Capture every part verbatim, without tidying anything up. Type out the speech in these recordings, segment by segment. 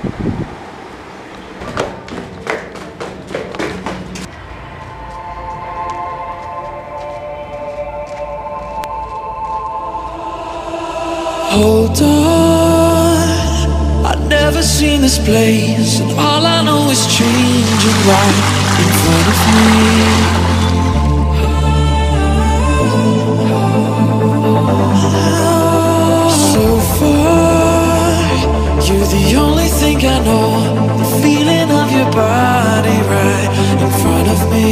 Hold on, I've never seen this place, and all I know is changing right in front of me. So far, you're the only thing I know, the feeling of your body right in front of me.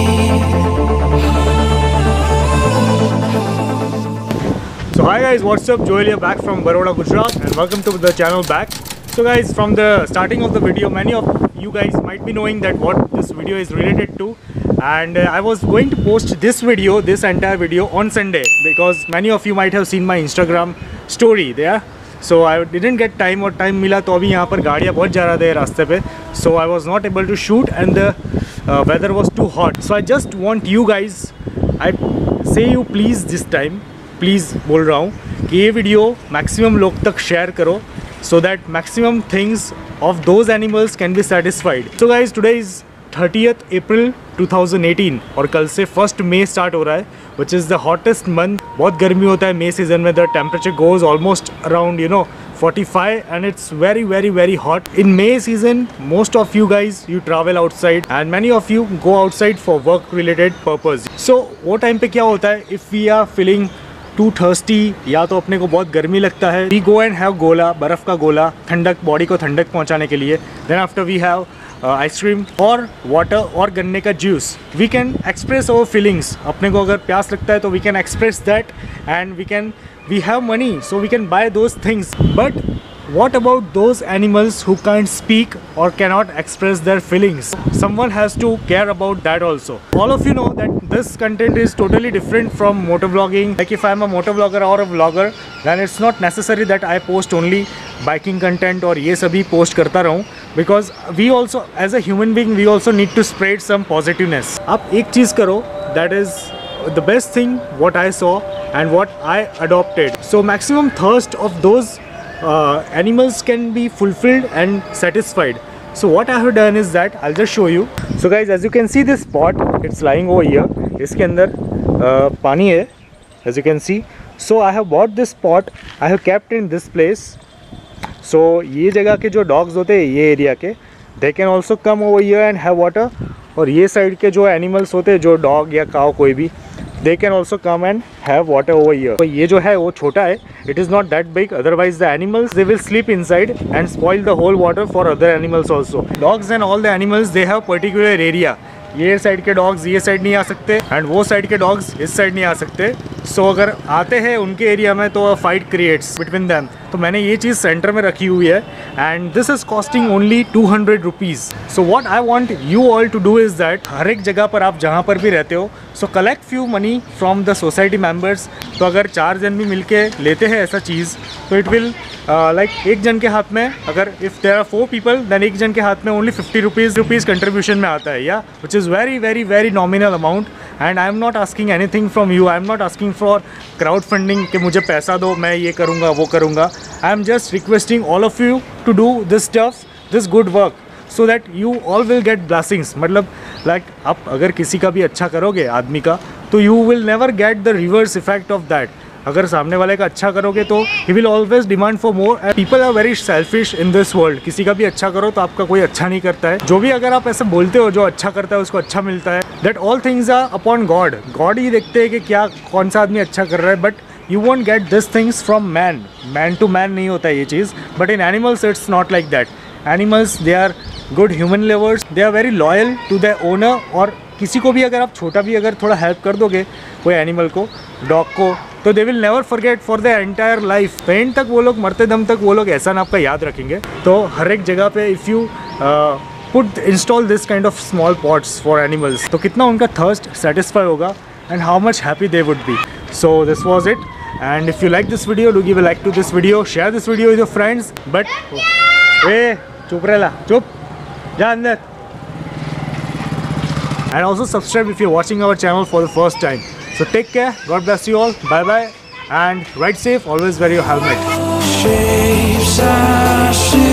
So hi guys, what's up? Joel here, back from Baroda, Gujarat, and welcome to the channel back. So guys, from the starting of the video, many of you guys might be knowing that what this video is related to, and uh, I was going to post this video, this entire video on Sunday, because many of you might have seen my Instagram story there. So I didn't get time or time मिला तो अभी यहाँ पर गाड़ियाँ बहुत जा रहा थे रास्ते पे, so I was not able to shoot and the uh, weather was too hot. So I just want you guys, I say you please this time, please बोल रहा हूँ कि ये वीडियो मैक्सिमम लोग तक शेयर करो, so that maximum things of those animals can be satisfied. So guys, today is thirtieth April two thousand eighteen और कल से फर्स्ट मई स्टार्ट हो रहा है, which is the hottest month. बहुत गर्मी होता है मई सीजन में. The temperature goes almost around you know forty-five and it's very very very hot. In May season, most of you guys you travel outside and many of you go outside for work related purpose. So वो time पे क्या होता है, if we are feeling too thirsty या तो अपने को बहुत गर्मी लगता है, we go and have गोला, बर्फ़ का गोला, ठंडक, बॉडी को ठंडक पहुंचाने के लिए. Then after we have ice cream और वाटर और गन्ने का juice. We can express our feelings. अपने को अगर प्यास लगता है तो we can express that and we can we have money so we can buy those things. But what about those animals who can't speak or cannot express their feelings? Someone has to care about that also. All of you know that this content is totally different from motovlogging. Like if I'm a motovlogger or a vlogger, then it's not necessary that I post only biking content और ये सभी post करता रहूँ, because we also as a human being we also need to spread some positiveness. आप एक चीज़ करो, that is the best thing what I saw and what I adopted. So maximum thirst of those Uh, animals can be fulfilled and satisfied. So what I have done is that I'll just show you. So guys, as you can see this pot, it's lying over here. इसके अंदर uh, पानी है, as you can see. So I have bought this pot. I have kept in this place. So ये जगह के जो dogs होते हैं ये एरिया के, they can also come over here and have water. और ये साइड के जो animals होते हैं, जो dog या cow कोई भी, they can also come and have water over here. तो ये जो है वो छोटा है, it is not that big, otherwise the animals they will sleep inside and spoil the whole water for other animals also. Dogs and all the animals they have particular area. ये side के dogs ये side नहीं आ सकते and वो side के dogs इस side नहीं आ सकते. सो so, अगर आते हैं उनके एरिया में तो फाइट क्रिएट्स बिटवीन दैम. तो मैंने ये चीज़ सेंटर में रखी हुई है and this is costing only two hundred rupees. So what I want you all to do is that हर एक जगह पर आप जहाँ पर भी रहते हो, so collect few money from the society members. तो अगर चार जन भी मिल के लेते हैं ऐसा चीज़ तो इट विल लाइक एक जन के हाथ में, अगर if there are four people then एक जन के हाथ में only fifty rupees rupees contribution में आता है, या which is very very very nominal amount. And I am not asking anything from you. I am not asking for crowd funding कि मुझे पैसा दो, मैं ये करूँगा वो करूँगा. I am just requesting all of you to do this stuff, this good work, so that you all will get blessings. मतलब लाइक like, आप अगर किसी का भी अच्छा करोगे आदमी का, तो you will never get the reverse effect of that. अगर सामने वाले का अच्छा करोगे तो he will always demand for more. People are very selfish in this world. किसी का भी अच्छा करो तो आपका कोई अच्छा नहीं करता है. जो भी अगर आप ऐसे बोलते हो जो अच्छा करता है उसको अच्छा मिलता है, that all things are upon God. God ही देखते हैं कि क्या कौन सा आदमी अच्छा कर रहा है. But you won't get these things from man. Man to man नहीं होता है ये चीज़. But in animals it's not like that. Animals they are good human lovers. They are very loyal to their owner. और किसी को भी अगर आप छोटा भी अगर थोड़ा हेल्प कर दोगे कोई एनिमल को, डॉग को, तो they will never forget for the entire life. Pain तक वो लोग, मरते दम तक वो लोग एहसान आपका याद रखेंगे. तो हर एक जगह पे if you put install this kind of small pots for animals, तो कितना उनका थर्स्ट सेटिस्फाई होगा and how much happy they would be. So this was it, and if you like this video, do give a like to this video, share this video with your friends. But hey, chup rela, chup, ja andar. And also subscribe if you're watching our channel for the first time. So take care, God bless you all, bye bye, and ride safe, always wear your helmet. Shapes